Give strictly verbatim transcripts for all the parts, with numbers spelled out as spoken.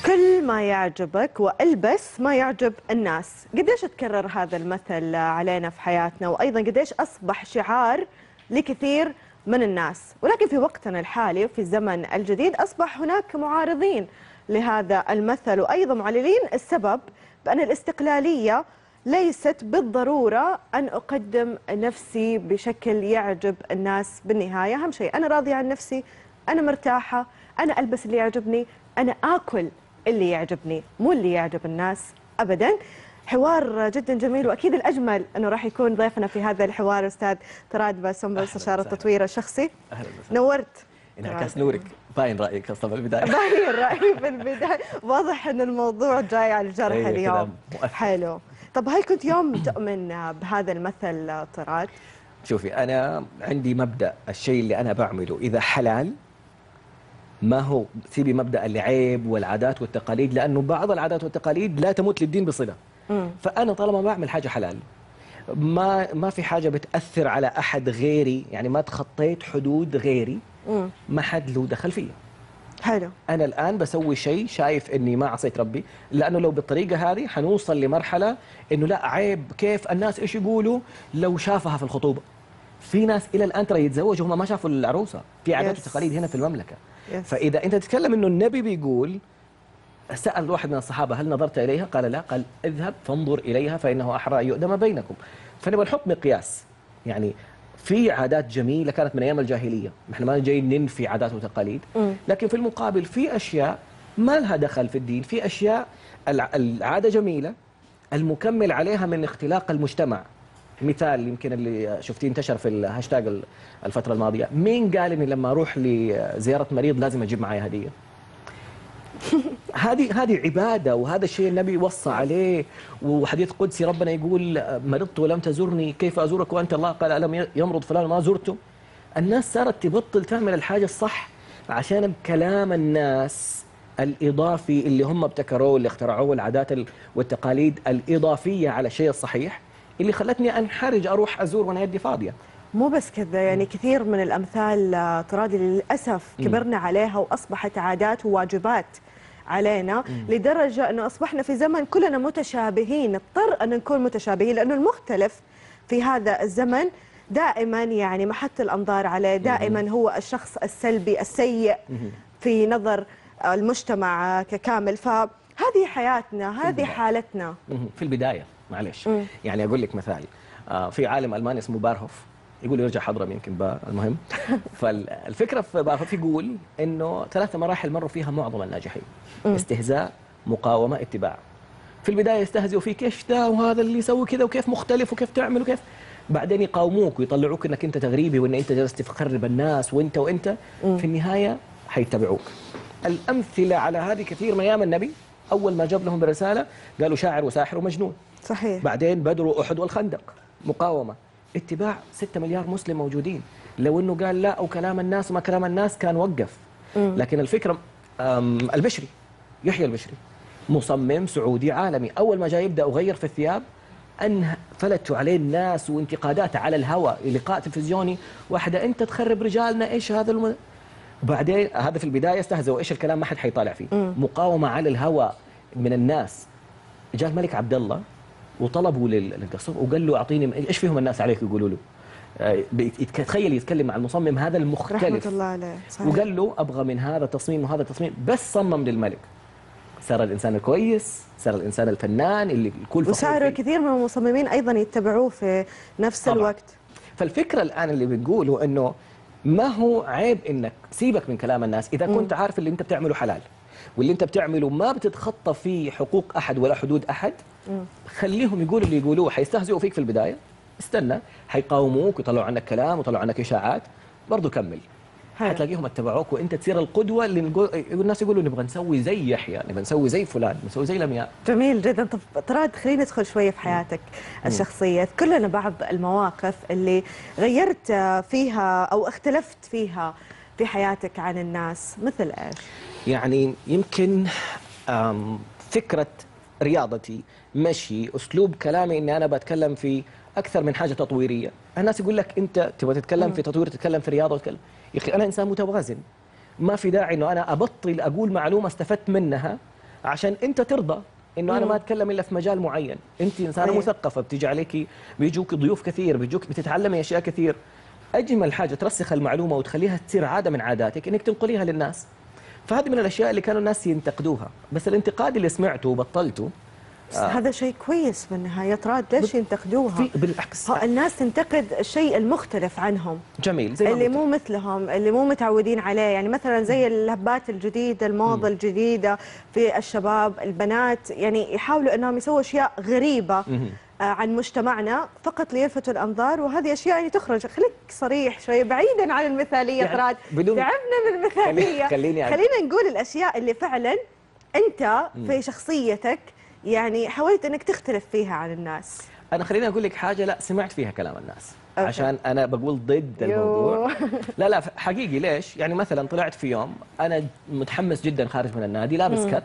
كل ما يعجبك والبس ما يعجب الناس. قديش تكرر هذا المثل علينا في حياتنا، وأيضا قديش أصبح شعار لكثير من الناس. ولكن في وقتنا الحالي في الزمن الجديد أصبح هناك معارضين لهذا المثل، وأيضا معللين السبب بأن الاستقلالية ليست بالضرورة أن أقدم نفسي بشكل يعجب الناس. بالنهاية أهم شيء أنا راضية عن نفسي، أنا مرتاحة، أنا ألبس اللي يعجبني، أنا آكل اللي يعجبني، مو اللي يعجب الناس أبدا. حوار جدا جميل، واكيد الاجمل انه راح يكون ضيفنا في هذا الحوار استاذ طراد باسنبل، استشارة التطوير الشخصي. اهلا وسهلا. نورت. انعكاس نورك، باين رايك اصلا بالبدايه. باين رايي بالبدايه، واضح ان الموضوع جاي على الجرح أيه اليوم. كلام حلو. طب هل كنت يوم تؤمن بهذا المثل طراد؟ شوفي، انا عندي مبدا الشيء اللي انا بعمله اذا حلال، ما هو سيبي مبدا العيب والعادات والتقاليد، لانه بعض العادات والتقاليد لا تمت للدين بصله. مم. فانا طالما بعمل حاجه حلال، ما ما في حاجه بتاثر على احد غيري، يعني ما تخطيت حدود غيري، مم. ما حد له دخل فيه. حلو. انا الان بسوي شيء شايف اني ما عصيت ربي، لانه لو بالطريقه هذه حنوصل لمرحله انه لا عيب، كيف الناس ايش يقولوا لو شافها في الخطوبه. في ناس الى الان ترى يتزوجوا هم ما شافوا العروسه، في عادات يس. وتقاليد هنا في المملكه. يس. فاذا انت تتكلم انه النبي بيقول، سأل واحد من الصحابة هل نظرت إليها؟ قال لا. قال اذهب فانظر إليها فإنه أحرى أن يؤدم بينكم. فنبغى نحط مقياس، يعني في عادات جميلة كانت من أيام الجاهلية، نحن ما جايين ننفي عادات وتقاليد، لكن في المقابل في أشياء ما لها دخل في الدين، في أشياء العادة جميلة، المكمل عليها من اختلاق المجتمع. مثال يمكن اللي شفتيه انتشر في الهاشتاج الفترة الماضية، مين قال إني لما أروح لزيارة مريض لازم أجيب معي هدية؟ هذه هذه عباده، وهذا الشيء النبي وصى عليه، وحديث قدسي ربنا يقول مرضت ولم تزرني كيف ازورك وانت الله؟ قال الم يمرض فلان ما زرته. الناس صارت تبطل تعمل الحاجه الصح عشان كلام الناس الاضافي اللي هم ابتكروه، اللي اخترعوه، العادات والتقاليد الاضافيه على الشيء الصحيح، اللي خلتني انحرج اروح ازور وانا يدي فاضيه. مو بس كذا، يعني كثير من الامثال طراد للاسف كبرنا عليها واصبحت عادات وواجبات علينا، مم. لدرجة أنه أصبحنا في زمن كلنا متشابهين، نضطر أن نكون متشابهين، لأنه المختلف في هذا الزمن دائما يعني محط الأنظار عليه، دائما هو الشخص السلبي السيء في نظر المجتمع ككامل. فهذه حياتنا، هذه حالتنا. في البداية معلش، يعني أقول لك مثال، في عالم ألماني اسمه بارهوف، يقول يرجع حضرمي يمكن بقى المهم. فالفكره في بارهوف يقول انه ثلاث مراحل مروا فيها معظم الناجحين: استهزاء، مقاومه، اتباع. في البدايه يستهزئوا فيك، كيف ده وهذا اللي يسوي كذا وكيف مختلف وكيف تعمل وكيف، بعدين يقاوموك ويطلعوك انك انت تغريبي وان انت جالس تخرب الناس وانت وانت في النهايه حيتبعوك. الامثله على هذه كثير من ايام النبي. اول ما جاب لهم بالرساله قالوا شاعر وساحر ومجنون. صحيح. بعدين بدر واحد والخندق، مقاومه، اتباع. ستة مليار مسلم موجودين، لو انه قال لا او كلام الناس وما كلام الناس كان وقف. مم. لكن الفكره البشري، يحيى البشري مصمم سعودي عالمي، اول ما جاء يبدا يغير في الثياب ان فلتوا عليه الناس وانتقادات على الهواء، لقاء تلفزيوني، واحده انت تخرب رجالنا، ايش هذا الم... وبعدين هذا في البدايه استهزأوا، ايش الكلام ما حد حيطالع فيه. مم. مقاومه على الهواء من الناس. جاء الملك عبد الله وطلبوا للقصر وقال له اعطيني ايش فيهم الناس عليك يقولوا له. تخيل يتكلم مع المصمم هذا المختلف رحمة الله عليه. صحيح. وقال له ابغى من هذا تصميم وهذا تصميم، بس صمم للملك. صار الانسان الكويس، صار الانسان الفنان اللي الكل فخور فيه، وصاروا كثير من المصممين ايضا يتبعوه في نفس طبعا. الوقت. فالفكره الان اللي بنقوله انه ما هو عيب انك سيبك من كلام الناس اذا م. كنت عارف اللي انت بتعمله حلال، واللي انت بتعمله ما بتتخطى فيه حقوق احد ولا حدود احد. مم. خليهم يقولوا اللي يقولوه. حيستهزئوا فيك في البدايه، استنى، حيقاوموك ويطلعوا عنك كلام ويطلعوا عنك اشاعات، برضه كمل. حتلاقيهم اتبعوك وانت تصير القدوه اللي نقول، الناس يقولوا نبغى نسوي زي يحيى، نبغى نسوي زي فلان، نسوي زي لمياء. جميل جدا. طب طراد خلينا ندخل شويه في حياتك مم. الشخصيه. اذكر لنا بعض المواقف اللي غيرت فيها او اختلفت فيها في حياتك عن الناس، مثل ايش؟ يعني يمكن فكرة رياضتي، مشي، أسلوب كلامي، إني أنا بتكلم في أكثر من حاجة تطويرية. الناس يقول لك أنت تبغى تتكلم في تطوير، تتكلم في رياضة، وتتكلم. يا أخي أنا إنسان متوازن، ما في داعي إنه أنا أبطل أقول معلومة استفدت منها عشان انت ترضى انه انا مم. ما اتكلم الا في مجال معين. انت انسانه أيه. مثقفه، بتيجي عليكي بيجوك ضيوف كثير، بيجوك بتتعلمي اشياء كثير. اجمل حاجه ترسخ المعلومه وتخليها تصير عاده من عاداتك انك تنقليها للناس. فهذه من الاشياء اللي كانوا الناس ينتقدوها، بس الانتقاد اللي سمعته وبطلته. بس آه. هذا شيء كويس بالنهايه، راد ليش ينتقدوها؟ بالعكس، الناس تنتقد الشيء المختلف عنهم، جميل، زي اللي مو مثلهم، اللي مو متعودين عليه. يعني مثلا زي الهبات الجديده، الموضه م. الجديده في الشباب، البنات يعني يحاولوا انهم يسووا اشياء غريبه م. عن مجتمعنا فقط ليلفتوا الانظار، وهذه اشياء يعني تخرج. خليك صريح شويه بعيدا عن المثاليه. يعني راد تعبنا من المثاليه، خليني خلينا نقول الاشياء اللي فعلا انت في شخصيتك يعني حاولت انك تختلف فيها عن الناس. انا خليني اقول لك حاجه، لا سمعت فيها كلام الناس أوكي. عشان انا بقول ضد الموضوع. لا لا حقيقي، ليش؟ يعني مثلا طلعت في يوم انا متحمس جدا خارج من النادي، لابس كت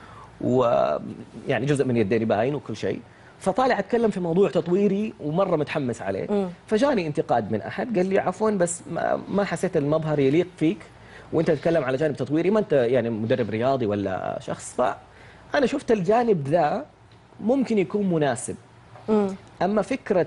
ويعني جزء من يديني باين وكل شيء، فطالع اتكلم في موضوع تطويري ومره متحمس عليه. مم. فجاني انتقاد من احد قال لي عفوا بس ما حسيت المظهر يليق فيك وانت تتكلم على جانب تطويري، ما انت يعني مدرب رياضي ولا شخص. فانا شفت الجانب ذا ممكن يكون مناسب. مم. اما فكره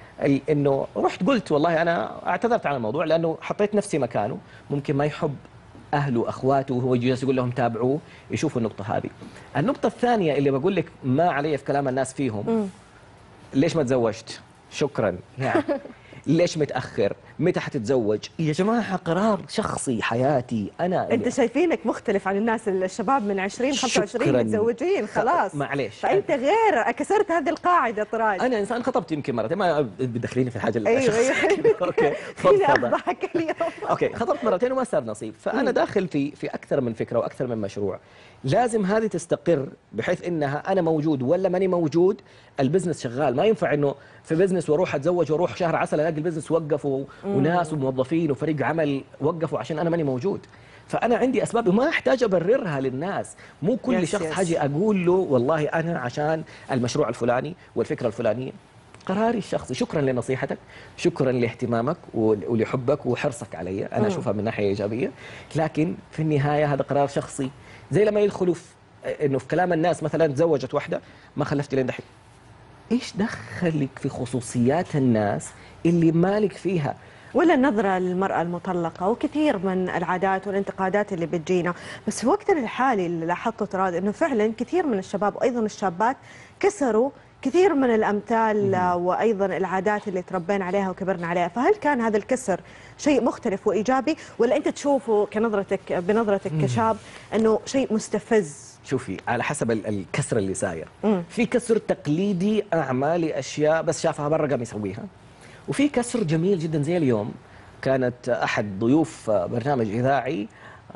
انه رحت قلت والله انا اعتذرت عن الموضوع لانه حطيت نفسي مكانه، ممكن ما يحب اهله اخواته وهو يجلس يقول لهم تابعوه، يشوفوا النقطه هذه. النقطه الثانيه اللي بقول لك ما علي في كلام الناس فيهم، مم. ليش ما تزوجت؟ شكرا يعني ليش متاخر؟ متى حتتزوج؟ يا جماعه قرار شخصي حياتي انا. انت شايفينك مختلف عن الناس، الشباب من عشرين خمسة وعشرين متزوجين خلاص. معليش، فانت غير، كسرت هذه القاعده. طراج انا انسان خطبت يمكن مرتين، ما بتدخليني في الحاجه اللي ايوه ايوه اوكي فضفضه اليوم. اوكي خطبت مرتين وما صار نصيب، فانا داخل في في اكثر من فكره واكثر من مشروع. لازم هذه تستقر بحيث انها انا موجود ولا ماني موجود البزنس شغال. ما ينفع انه في بزنس واروح اتزوج واروح شهر عسل الاقي البزنس وقفوا وناس وموظفين وفريق عمل وقفوا عشان انا ماني موجود. فانا عندي اسباب وما احتاج ابررها للناس. مو كل يس شخص يس. حاجي اقول له والله انا عشان المشروع الفلاني والفكره الفلانيه. قراري الشخصي. شكرا لنصيحتك، شكرا لاهتمامك ولحبك وحرصك علي، انا اشوفها من ناحيه ايجابيه، لكن في النهايه هذا قرار شخصي. زي لما يدخلوا في انه في كلام الناس مثلا تزوجت واحده ما خلفت لين دحين. ايش دخلك في خصوصيات الناس اللي مالك فيها؟ ولا النظرة للمرأة المطلقة وكثير من العادات والانتقادات اللي بتجينا. بس في وقتنا الحالي اللي لاحظته تراد انه فعلا كثير من الشباب وايضا الشابات كسروا كثير من الامثال وايضا العادات اللي تربينا عليها وكبرنا عليها. فهل كان هذا الكسر شيء مختلف وايجابي، ولا انت تشوفه كنظرتك بنظرتك كشاب انه شيء مستفز؟ شوفي، على حسب الكسر اللي صاير. في كسر تقليدي اعمى لاشياء بس شافها برا قام يسويها، وفي كسر جميل جدا زي اليوم كانت احد ضيوف برنامج اذاعي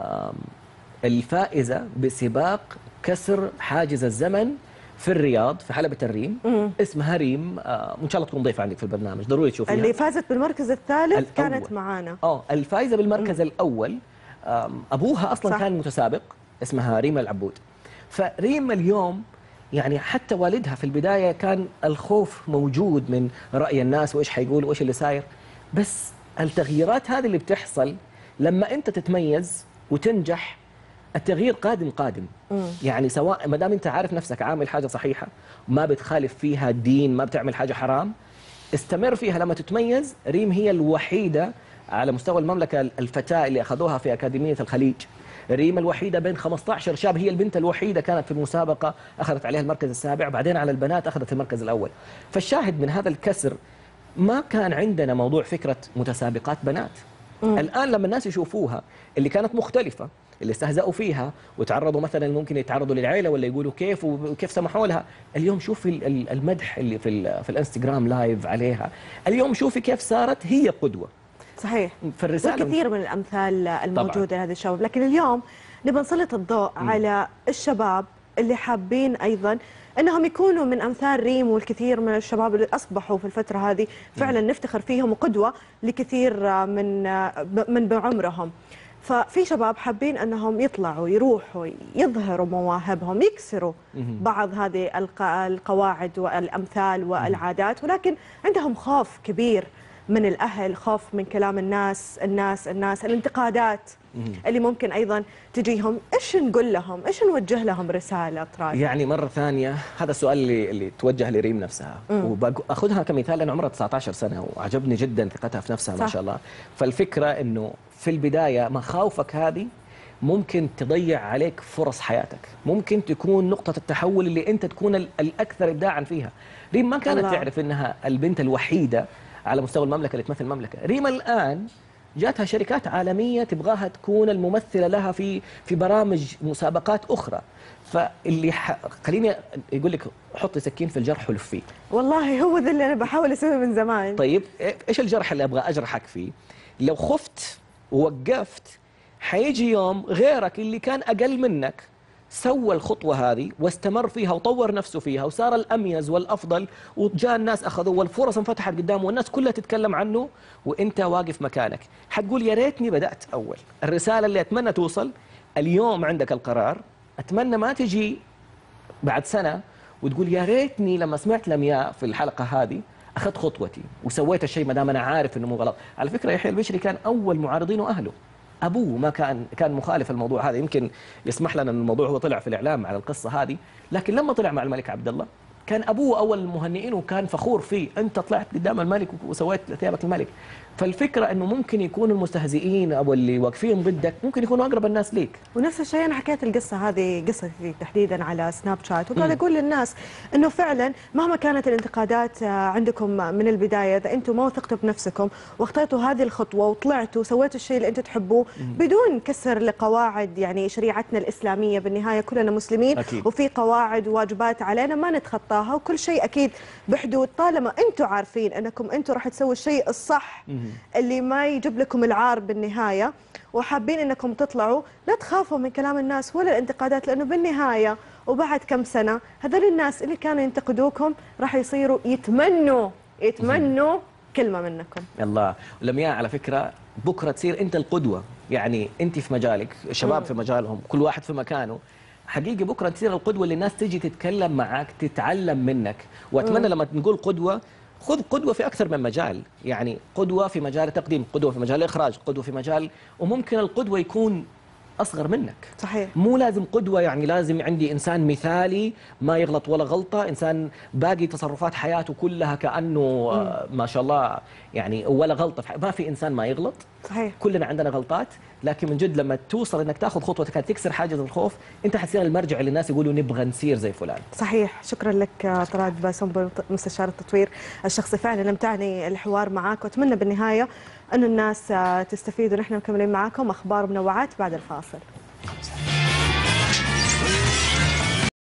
الفائزه بسباق كسر حاجز الزمن في الرياض في حلبة الريم. مم. اسمها ريم، آه وان شاء الله تكون ضيفة عندك في البرنامج، ضروري تشوفيها. اللي فازت بالمركز الثالث الأول. كانت معانا. اه الفائزة بالمركز مم. الأول أبوها أصلا صح. كان متسابق، اسمها ريم العبود. فريم اليوم يعني حتى والدها في البداية كان الخوف موجود من رأي الناس وإيش حيقول وإيش اللي صاير، بس التغييرات هذه اللي بتحصل لما أنت تتميز وتنجح التغيير قادم قادم. مم. يعني سواء ما دام انت عارف نفسك عامل حاجه صحيحه ما بتخالف فيها دين، ما بتعمل حاجه حرام، استمر فيها. لما تتميز، ريم هي الوحيده على مستوى المملكه الفتاه اللي اخذوها في اكاديميه الخليج. ريم الوحيده بين خمسة عشر شاب، هي البنت الوحيده كانت في المسابقه اخذت عليها المركز السابع، بعدين على البنات اخذت المركز الاول. فالشاهد من هذا الكسر ما كان عندنا موضوع فكره متسابقات بنات. مم. الان لما الناس يشوفوها اللي كانت مختلفه، اللي استهزأوا فيها وتعرضوا مثلا ممكن يتعرضوا للعيله ولا يقولوا كيف وكيف سمحوا لها، اليوم شوفي المدح اللي في في الانستغرام لايف عليها، اليوم شوفي كيف صارت هي قدوه. صحيح. في كثير من الامثال الموجوده لهذه الشباب، لكن اليوم نبغى نسلط الضوء م. على الشباب اللي حابين ايضا انهم يكونوا من امثال ريم والكثير من الشباب اللي اصبحوا في الفتره هذه فعلا م. نفتخر فيهم وقدوه لكثير من من بعمرهم. ففي شباب حابين انهم يطلعوا يروحوا يظهروا مواهبهم، يكسروا بعض هذه القواعد والامثال والعادات، ولكن عندهم خوف كبير من الأهل، خوف من كلام الناس الناس الناس الانتقادات اللي ممكن أيضا تجيهم، إيش نقول لهم؟ إيش نوجه لهم رسالة طراد؟ يعني مرة ثانية هذا السؤال اللي, اللي توجه لريم نفسها، وبأخذها كمثال لأن عمرها تسعة عشر سنة وعجبني جدا ثقتها في نفسها. صح. ما شاء الله. فالفكرة إنه في البداية مخاوفك هذه ممكن تضيع عليك فرص حياتك، ممكن تكون نقطة التحول اللي أنت تكون الأكثر إبداعا فيها. ريم ما كانت الله. تعرف إنها البنت الوحيدة على مستوى المملكة اللي تمثل المملكة. ريم الآن جاتها شركات عالمية تبغاها تكون الممثلة لها في في برامج مسابقات أخرى. فاللي ح... خليني يقول لك حطي سكين في الجرح ولفيه. والله هو ذا اللي أنا بحاول أسويه من زمان. طيب إيش الجرح اللي أبغى أجرحك فيه؟ لو خفت ووقفت حيجي يوم غيرك اللي كان أقل منك سوى الخطوة هذه واستمر فيها وطور نفسه فيها وصار الأميز والأفضل، وجاء الناس أخذوا والفرص انفتحت قدامه والناس كلها تتكلم عنه وإنت واقف مكانك. حتقول يا ريتني بدأت أول. الرسالة اللي أتمنى توصل اليوم عندك القرار، أتمنى ما تجي بعد سنة وتقول يا ريتني لما سمعت لمياء في الحلقة هذه أخذت خطوتي وسويت الشيء ما دام أنا عارف إنه مو غلط. على فكرة يحيى البشري كان أول معارضينه أهله، أبوه ما كان كان مخالف الموضوع هذا. يمكن يسمح لنا أن الموضوع هو طلع في الإعلام على القصة هذه، لكن لما طلع مع الملك عبد الله كان أبوه أول المهنئين وكان فخور فيه. أنت طلعت قدام الملك وسويت ثيابك الملك. فالفكرة أنه ممكن يكون المستهزئين أو اللي واقفين ضدك ممكن يكونوا أقرب الناس ليك. ونفس الشيء أنا حكيت القصة هذه قصتي تحديدا على سناب شات، وقاعد أقول للناس أنه فعلا مهما كانت الانتقادات عندكم من البداية، إذا أنتم ما وثقتوا بنفسكم واخترتوا هذه الخطوة وطلعتوا وسويتوا الشيء اللي أنتم تحبوه بدون كسر لقواعد يعني شريعتنا الإسلامية، بالنهاية كلنا مسلمين أكيد. وفي قواعد وواجبات علينا ما نتخطاها، وكل شيء أكيد بحدود، طالما أنتم عارفين أنكم أنتم راح تسووا الشيء الصح اللي ما يجيب لكم العار بالنهاية، وحابين انكم تطلعوا. لا تخافوا من كلام الناس ولا الانتقادات، لانه بالنهاية وبعد كم سنة هذول الناس اللي كانوا ينتقدوكم راح يصيروا يتمنوا يتمنوا كلمة منكم. الله. ولمياء على فكرة بكرة تصير انت القدوة، يعني انت في مجالك، الشباب في مجالهم، كل واحد في مكانه. حقيقي بكرة تصير القدوة اللي الناس تيجي تتكلم معك تتعلم منك. واتمنى لما نقول قدوة خذ قدوة في أكثر من مجال، يعني قدوة في مجال التقديم، قدوة في مجال الإخراج، قدوة في مجال، وممكن القدوة يكون أصغر منك. صحيح. مو لازم قدوة يعني لازم عندي إنسان مثالي ما يغلط ولا غلطة، إنسان باقي تصرفات حياته كلها كأنه مم. ما شاء الله يعني ولا غلطة. ما في إنسان ما يغلط. صحيح. كلنا عندنا غلطات، لكن من جد لما توصل انك تاخذ خطوتك تكسر حاجز الخوف، انت حتصير المرجع اللي الناس يقولوا نبغى نصير زي فلان. صحيح. شكرا لك طراد باسنبل مستشار التطوير الشخصي، فعلا امتعني الحوار معك، واتمنى بالنهايه انه الناس تستفيد، ونحن مكملين معاكم اخبار منوعات بعد الفاصل.